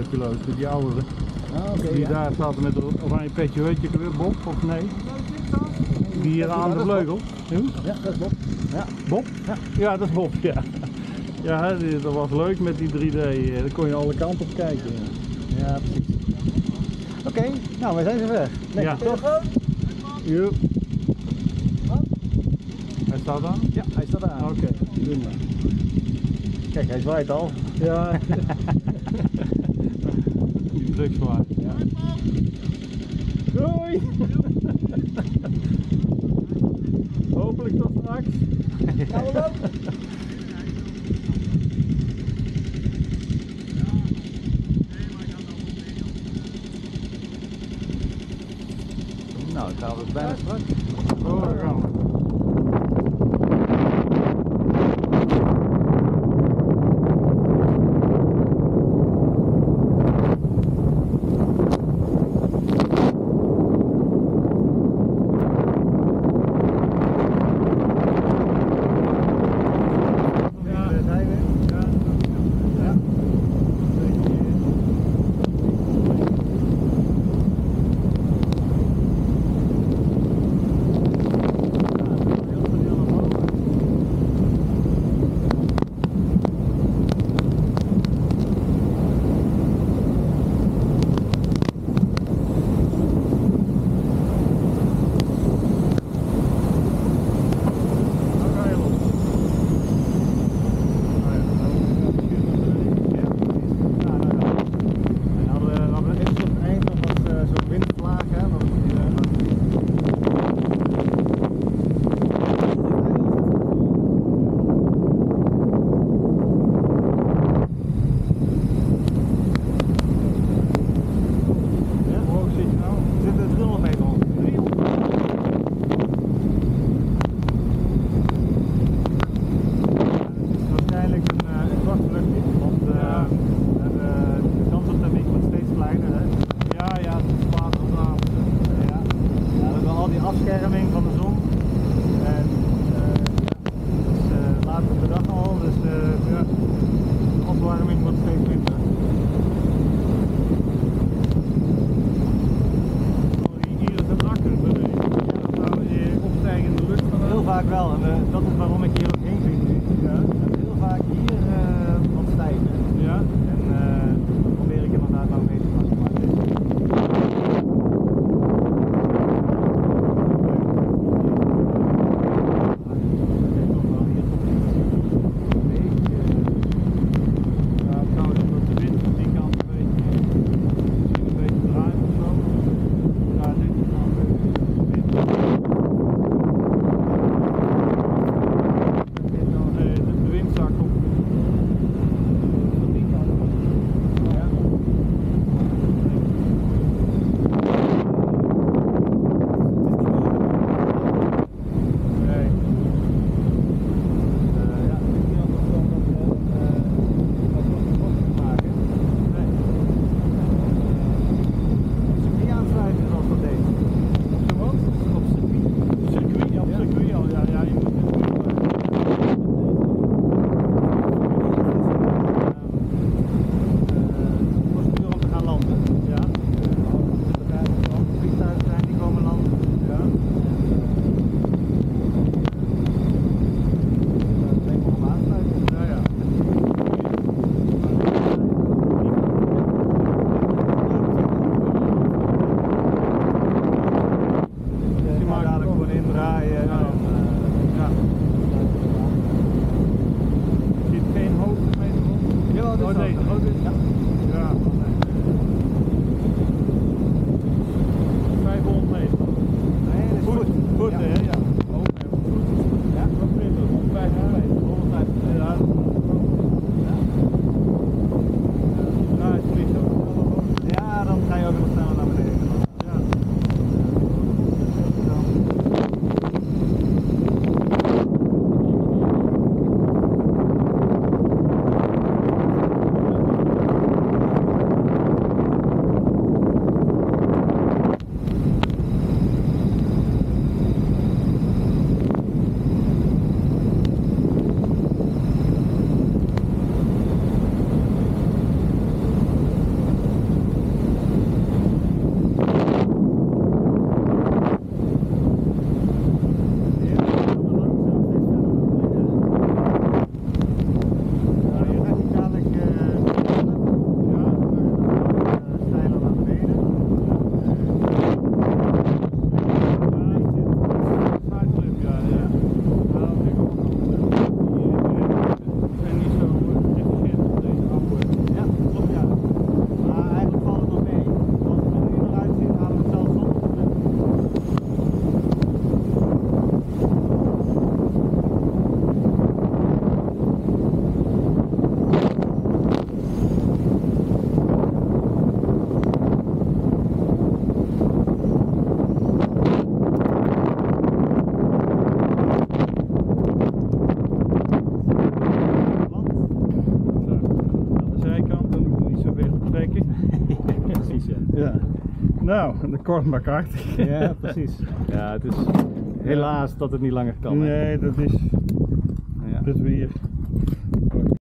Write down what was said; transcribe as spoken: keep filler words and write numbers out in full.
piloot, die oudere. Ah, oké. Die Ja. daar staat met een oranje petje, weet je weer, Bob of nee? Die hier aan de vleugel. Hoe? Ja, dat is Bob. Ja. Bob? Ja. Ja, dat is Bob, ja. Ja, die- dat was leuk met die drie D, eh, daar kon je alle kanten op kijken. Ja, Ja, precies. Oké, nou we zijn zover. Nee, Ja. telefoon? Joep. Hij staat aan? Ja, hij staat aan. Oké, doe maar. Kijk, hij zwaait al. Ja. Die druk zwaar. Ja. Doei! Hopelijk tot straks. Gaan we lopen? Nou, dan gaan we bijna straks. Oh, daar gaan we. Ja. Nou, de kort maar krachtig. Ja, precies. Ja, het is helaas dat het niet langer kan. Hè? Nee, dat is Ja. het weer.